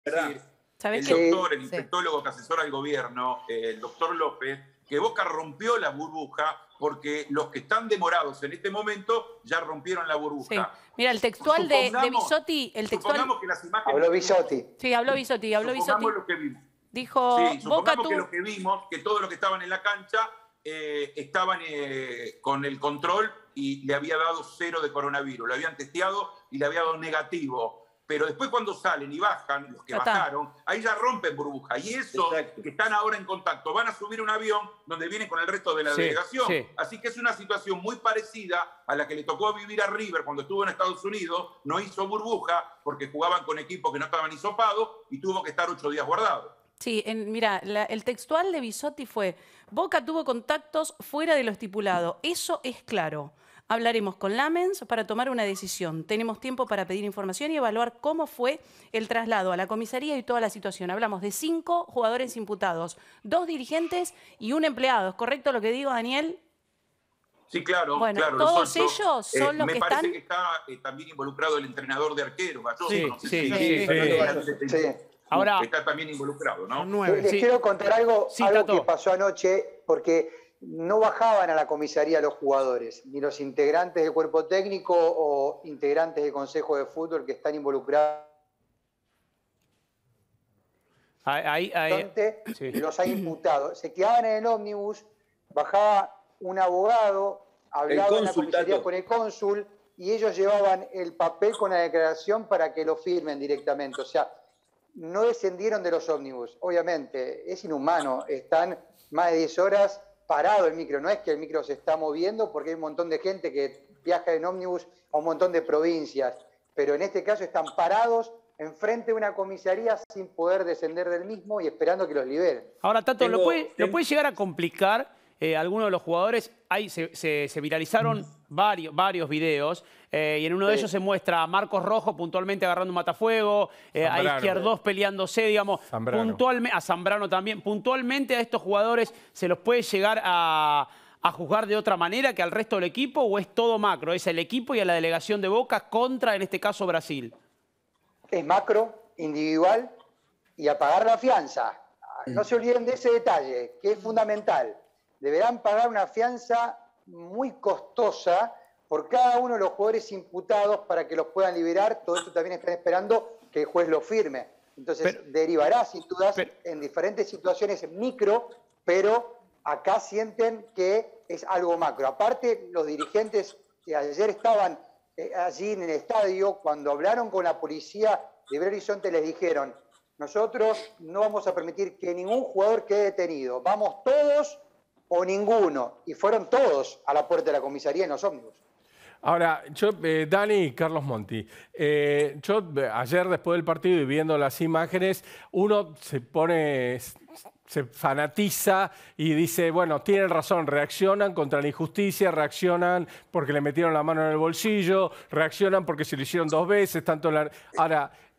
decir ¿Sabés el qué? doctor, el infectólogo que asesora al gobierno, el doctor López, que Boca rompió la burbuja porque los que están demorados en este momento ya rompieron la burbuja. Sí. Mira, el textual de Supongamos- Bisotti, el textual... Supongamos que las imágenes... Habló Bisotti. Sí, habló Bisotti, Supongamos lo que vimos. Dijo, Sí, Boca supongamos que tuvo... lo que vimos, que todos los que estaban en la cancha estaban con el control y le había dado 0 de coronavirus. Lo habían testeado y le había dado negativo. Pero después cuando salen y bajan, los que bajaron, ahí ya rompen burbuja. Y esos que están ahora en contacto van a subir un avión donde vienen con el resto de la delegación. Sí. Así que es una situación muy parecida a la que le tocó vivir a River cuando estuvo en Estados Unidos. No hizo burbuja porque jugaban con equipos que no estaban hisopados y tuvo que estar 8 días guardado. Sí, mira, el textual de Bisotti fue: Boca tuvo contactos fuera de lo estipulado. Eso es claro. Hablaremos con Lamens para tomar una decisión. Tenemos tiempo para pedir información y evaluar cómo fue el traslado a la comisaría y toda la situación. Hablamos de 5 jugadores imputados, 2 dirigentes y 1 empleado. ¿Es correcto lo que digo, Daniel? Sí, claro. Bueno, claro, todos ellos son los que están... Me parece que está también involucrado el entrenador de arquero, Galloso. Sí. Ahora está también involucrado, ¿no? Les quiero contar algo que pasó anoche, porque no bajaban a la comisaría los jugadores, ni los integrantes del cuerpo técnico o integrantes del Consejo de Fútbol que están involucrados. Los ha imputado. Se quedaban en el ómnibus, bajaba un abogado, hablaba en la comisaría con el cónsul y ellos llevaban el papel con la declaración para que lo firmen directamente. O sea, no descendieron de los ómnibus. Obviamente, es inhumano. Están más de 10 horas parado el micro. No es que el micro se está moviendo porque hay un montón de gente que viaja en ómnibus a un montón de provincias. Pero en este caso están parados enfrente de una comisaría sin poder descender del mismo y esperando que los liberen. Ahora, Tato, ¿lo puede llegar a complicar algunos de los jugadores? Ahí se viralizaron varios videos y en uno de ellos se muestra a Marcos Rojo puntualmente agarrando un matafuego, a Izquierdos peleándose, digamos, a Zambrano también. Puntualmente a estos jugadores se los puede llegar a juzgar de otra manera que al resto del equipo, ¿o es todo macro? ¿Es el equipo y a la delegación de Boca contra, en este caso, Brasil? Es macro, individual y a pagar la fianza. No se olviden de ese detalle, que es fundamental. Deberán pagar una fianza muy costosa por cada uno de los jugadores imputados para que los puedan liberar. Todo esto también están esperando que el juez lo firme. Entonces derivará sin dudas en diferentes situaciones micro, pero acá sienten que es algo macro. Aparte, los dirigentes que ayer estaban allí en el estadio, cuando hablaron con la policía de Belo Horizonte, les dijeron: nosotros no vamos a permitir que ningún jugador quede detenido. Vamos todos o ninguno. Y fueron todos a la puerta de la comisaría en los ómnibus. Ahora, Dani y Carlos Monti, yo ayer después del partido y viendo las imágenes, uno se fanatiza y dice, bueno, tienen razón, reaccionan contra la injusticia, reaccionan porque le metieron la mano en el bolsillo, reaccionan porque se lo hicieron 2 veces, tanto en la... Ahora,